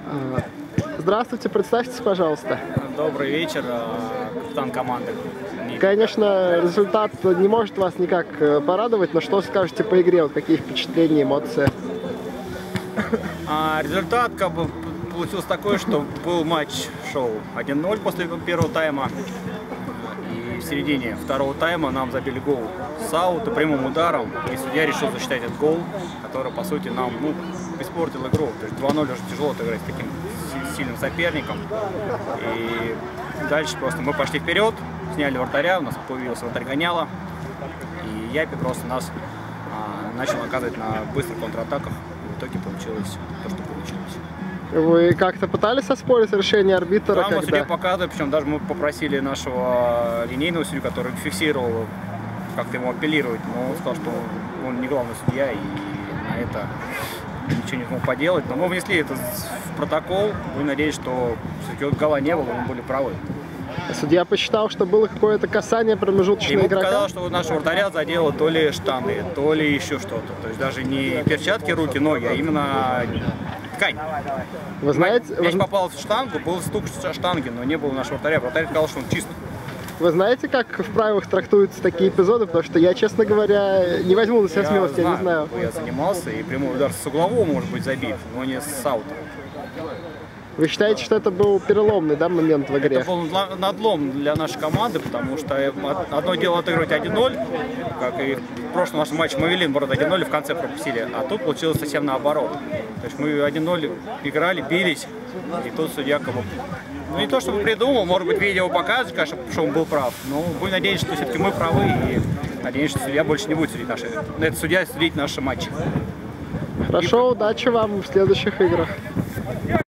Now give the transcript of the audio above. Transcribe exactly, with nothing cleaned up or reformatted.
А, Здравствуйте, представьтесь, пожалуйста. Добрый вечер, капитан команды. Конечно, результат не может вас никак порадовать, но что скажете по игре? Вот какие впечатления, эмоции? А, результат как бы получился такой, что был матч-шоу один ноль после первого тайма. И в середине второго тайма нам забили гол с аута прямым ударом. И судья решил засчитать этот гол, который, по сути, нам ну, испортил игру. То есть два ноль уже тяжело играть с таким сильным соперником. И дальше просто мы пошли вперед, сняли вратаря, у нас появился вратарь Гоняла. И Япи просто нас а, начал оказывать на быстрых контратаках. И в итоге получилось то, что получилось. Вы как-то пытались оспорить решение арбитра? Да, когда... судья показывает, причем даже мы попросили нашего линейного судью, который фиксировал, как-то ему апеллировать, но он сказал, что он, он не главный судья и на это ничего не смог поделать. Но мы внесли это в протокол, мы надеемся, что все-таки гола не было, мы были правы. Судья посчитал, что было какое-то касание промежуточного игрока? Ему показалось, что нашего вратаря задело то ли штаны, то ли еще что-то. То есть даже не перчатки, руки, ноги, а именно ткань. Вы знаете, Мяч вы... попал в штангу, был стук штанги, но не было нашего вратаря. Вратарь сказал, что он чист. Вы знаете, как в правилах трактуются такие эпизоды? Потому что я, честно говоря, не возьму на себя Я смелости, знаю, я не знаю. Я занимался, и прямой удар с углового может быть забит, но не с аута. Вы считаете, что это был переломный, да, момент в игре? Это был надлом для нашей команды, потому что одно дело отыгрывать один ноль, как и в прошлом нашем матче мы вели, наоборот, один ноль и в конце пропустили, а тут получилось совсем наоборот. То есть мы один ноль играли, бились, и тут судья как бы, ну не то чтобы придумал, может быть, видео показывать, конечно, что он был прав, но будем надеяться, что все-таки мы правы, и надеемся, что судья больше не будет судить наши, этот судья судить наши матчи. Хорошо, удачи вам в следующих играх.